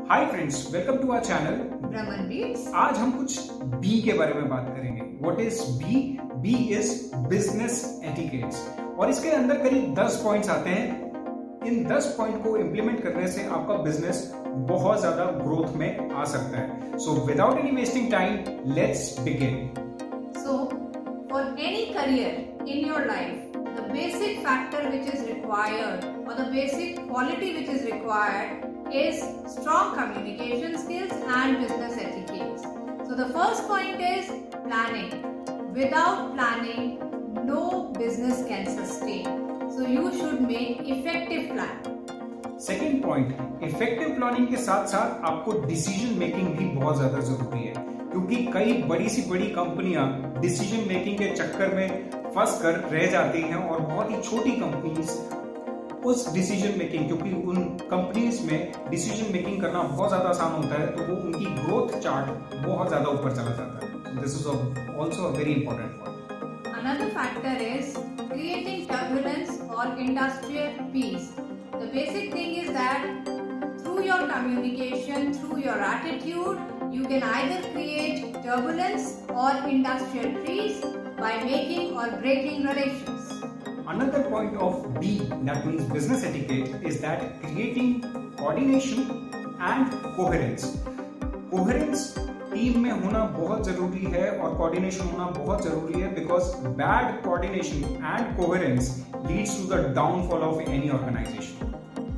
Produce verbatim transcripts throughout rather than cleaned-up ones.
Hi friends, welcome to our channel Brahman beats. आज हम कुछ बी के बारे में बात करेंगे। What is B? B is business etiquettes और इसके अंदर करीब दस पॉइंट्स आते हैं। इन दस पॉइंट को इंप्लीमेंट करने से आपका बिजनेस बहुत ज्यादा ग्रोथ में आ सकता है। So without any wasting time, let's begin. So, for any career in your life, the basic factor which is required or the basic quality which is required is strong communication skills and business etiquettes. So the first point is planning. Without planning, no business can sustain. So you should make effective plan. Second point, effective planning के साथ साथ आपको decision making भी बहुत ज्यादा जरूरी है, क्योंकि कई बड़ी सी बड़ी कंपनियां डिसीजन मेकिंग के चक्कर में फंस कर रह जाती हैं और बहुत ही छोटी कंपनीज उस डिसीजन मेकिंग, क्योंकि उन कंपनीज में डिसीजन मेकिंग करना बहुत ज्यादा आसान होता है, तो वो उनकी ग्रोथ चार्ट बहुत ज्यादा ऊपर चला जाता है। This is also a very important point. Another factor is creating turbulence or industrial peace. The basic thing is that through your communication, through your attitude, you can either create turbulence or industrial peace by making or breaking relations. Another point of B, that means business etiquette, is that creating coordination and coherence. Coherence team में होना बहुत जरूरी है और coordination होना बहुत जरूरी है, because bad coordination and coherence leads to the downfall of any organisation.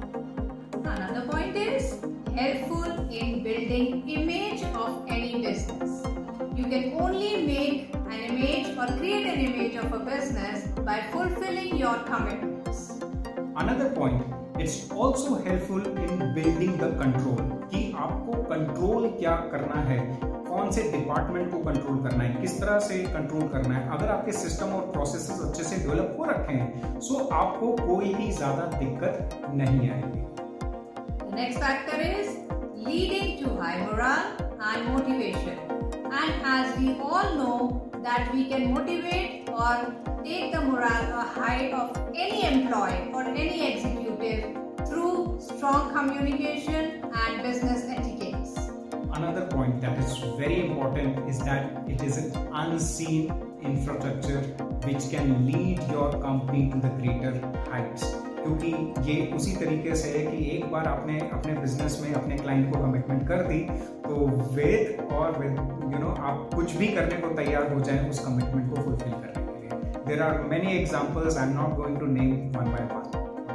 Another point is helpful in building image of any business. You can only make an image or create an image of a business by fulfilling your commitments. Another point, it's also helpful in building the control, कि आपको control क्या करना है, कौन से department को control करना है, किस तरह से कंट्रोल करना है। अगर आपके सिस्टम और प्रोसेसेस अच्छे से डेवलप हो रखे हैं, सो आपको कोई भी ज्यादा दिक्कत नहीं आएगी। The next factor is leading to high morale and motivation. And as we all know that we can motivate or take the morale or high of any employee or any executive through strong communication and business etiquettes. Another point that is very important is that it is an unseen infrastructure which can lead your company to the greater heights. क्योंकि ये उसी तरीके से है कि एक बार आपने अपने बिजनेस में अपने क्लाइंट को कमिटमेंट कर दी, तो वेद और विद यू नो आप कुछ भी करने को तैयार हो जाएं उस कमिटमेंट को फुलफिल करने के लिए। There are many examples, I am not going to name one by one.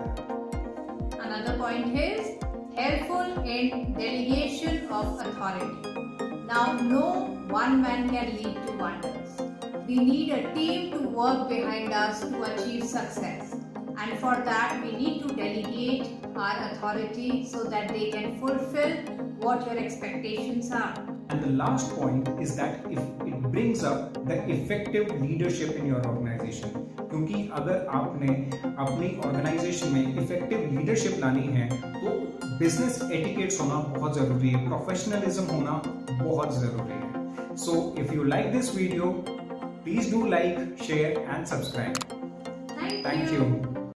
Another point is helpful in delegation of authority. Now, no one man can lead to wonders. We need a team to work behind us to achieve success. And for that, we need to delegate our authority so that they can fulfill what your expectations are. And the last point is that if it brings up the effective leadership in your organization. क्योंकि अगर आपने अपनी organisation में effective leadership लानी है, तो business etiquettes होना बहुत जरूरी है, प्रोफेशनलिज्म होना बहुत जरूरी है। So if you like this video, please do like, share and subscribe. Thank, Thank you. you.